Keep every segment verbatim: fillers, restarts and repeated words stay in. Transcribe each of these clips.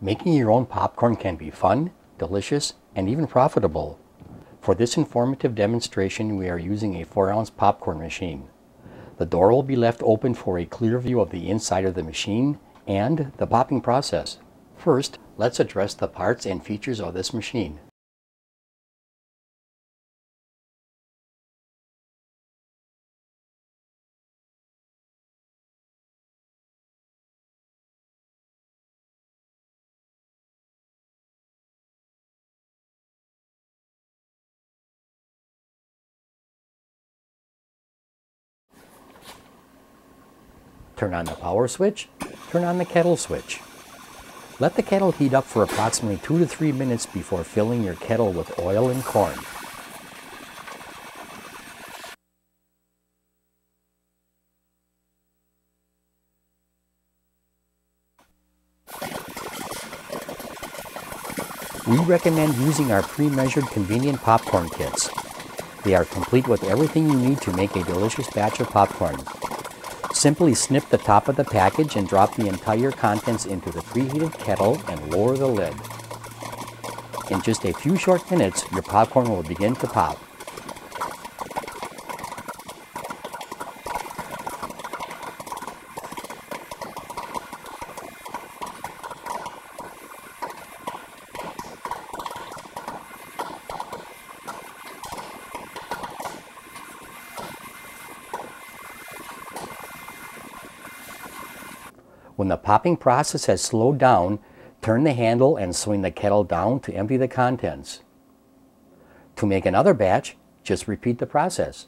Making your own popcorn can be fun, delicious, and even profitable. For this informative demonstration, we are using a four ounce popcorn machine. The door will be left open for a clear view of the inside of the machine and the popping process. First, let's address the parts and features of this machine. Turn on the power switch, turn on the kettle switch. Let the kettle heat up for approximately two to three minutes before filling your kettle with oil and corn. We recommend using our pre-measured convenient popcorn kits. They are complete with everything you need to make a delicious batch of popcorn. Simply snip the top of the package and drop the entire contents into the preheated kettle and lower the lid. In just a few short minutes, your popcorn will begin to pop. When the popping process has slowed down, turn the handle and swing the kettle down to empty the contents. To make another batch, just repeat the process.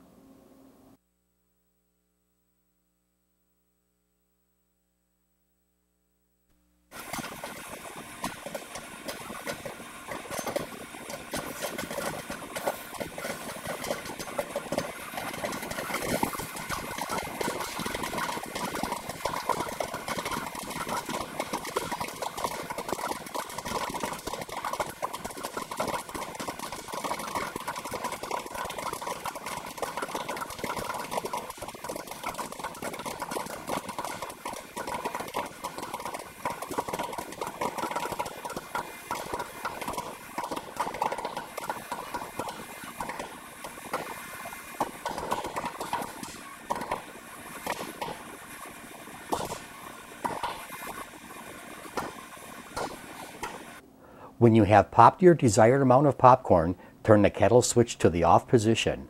When you have popped your desired amount of popcorn, turn the kettle switch to the off position.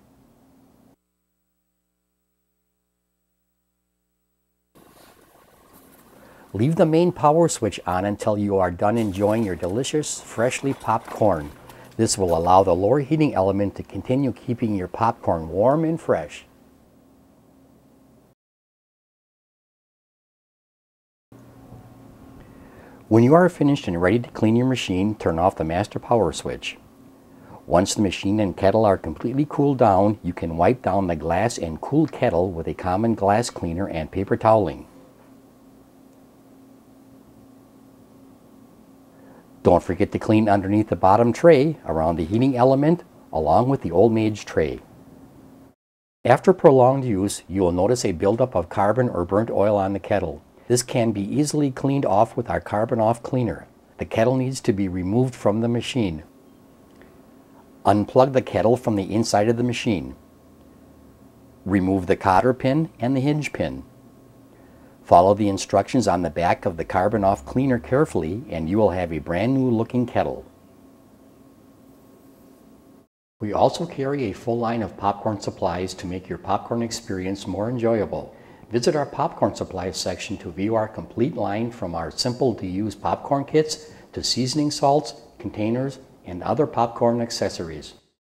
Leave the main power switch on until you are done enjoying your delicious, freshly popped corn. This will allow the lower heating element to continue keeping your popcorn warm and fresh. When you are finished and ready to clean your machine, turn off the master power switch. Once the machine and kettle are completely cooled down, you can wipe down the glass and cooled kettle with a common glass cleaner and paper toweling. Don't forget to clean underneath the bottom tray around the heating element along with the old mage tray. After prolonged use, you will notice a buildup of carbon or burnt oil on the kettle. This can be easily cleaned off with our Carbon Off Cleaner. The kettle needs to be removed from the machine. Unplug the kettle from the inside of the machine. Remove the cotter pin and the hinge pin. Follow the instructions on the back of the Carbon Off Cleaner carefully and you will have a brand new looking kettle. We also carry a full line of popcorn supplies to make your popcorn experience more enjoyable. Visit our popcorn supplies section to view our complete line from our simple to use popcorn kits to seasoning salts, containers, and other popcorn accessories.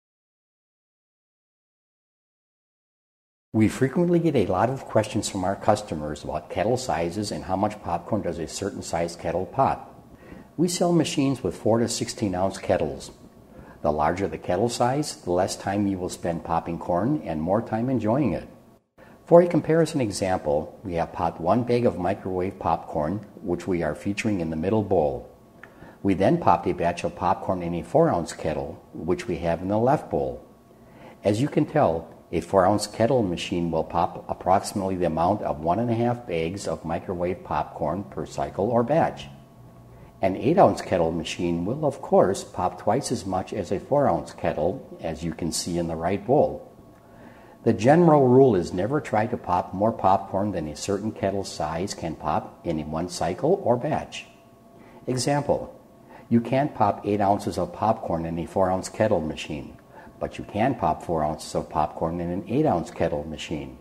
We frequently get a lot of questions from our customers about kettle sizes and how much popcorn does a certain size kettle pop. We sell machines with four to sixteen ounce kettles. The larger the kettle size, the less time you will spend popping corn and more time enjoying it. For a comparison example, we have popped one bag of microwave popcorn, which we are featuring in the middle bowl. We then popped a batch of popcorn in a four ounce kettle, which we have in the left bowl. As you can tell, a four ounce kettle machine will pop approximately the amount of one and a half bags of microwave popcorn per cycle or batch. An eight ounce kettle machine will, of course, pop twice as much as a four ounce kettle, as you can see in the right bowl. The general rule is never try to pop more popcorn than a certain kettle size can pop in one cycle or batch. Example, you can't pop eight ounces of popcorn in a four ounce kettle machine, but you can pop four ounces of popcorn in an eight ounce kettle machine.